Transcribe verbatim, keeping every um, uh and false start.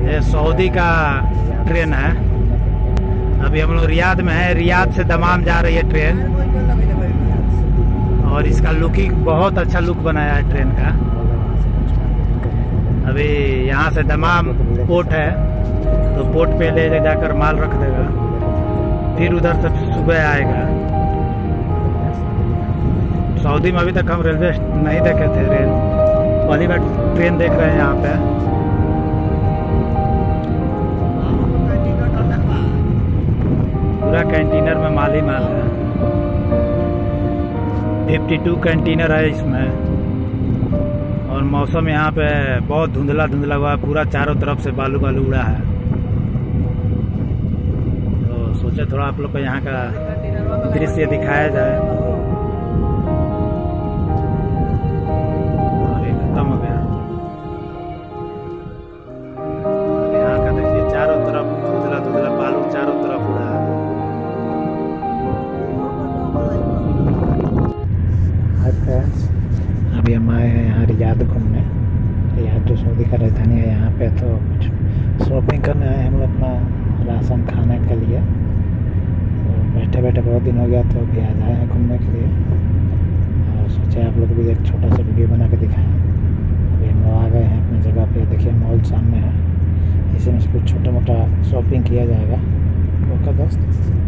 ये सऊदी का ट्रेन है। अभी हम लोग रियाद में है। रियाद से दमाम जा रही है ट्रेन, और इसका लुकिंग बहुत अच्छा लुक बनाया है ट्रेन का। अभी यहाँ से दमाम पोर्ट है, तो पोर्ट पे ले जाकर माल रख देगा, फिर उधर से सुबह आएगा। सऊदी में अभी तक हम रेलवे नहीं देखे थे, रेल पहली बार ट्रेन देख रहे हैं यहाँ पे। पूरा कंटेनर में माल ही माल है। बावन कंटेनर है इसमें, और मौसम यहाँ पे बहुत धुंधला धुंधला हुआ है, पूरा चारों तरफ से बालू बालू उड़ा है। तो सोचे थोड़ा आप लोग को यहाँ का दृश्य दिखाया जाए। और ये खत्म हो गया। और यहाँ का देखिए चारों तरफ धुंधला धुंधला बालू चारों तरफ उड़ा है। अभी हम आए हैं यहाँ रियाद घूमने। रियाद जो सऊदी का राजधानी है, यहाँ पे तो कुछ शॉपिंग करने आए हम लोग अपना राशन खाने के लिए। तो बैठे बैठे बहुत दिन हो गया, तो अभी आज आए हैं घूमने के लिए, और सोचे आप लोग भी एक छोटा सा वीडियो बना के दिखाएं। अभी हम लोग आ गए हैं अपनी जगह पे। देखिए मॉल सामने है, इसी में से कुछ छोटा मोटा शॉपिंग किया जाएगा। ओके दोस्त।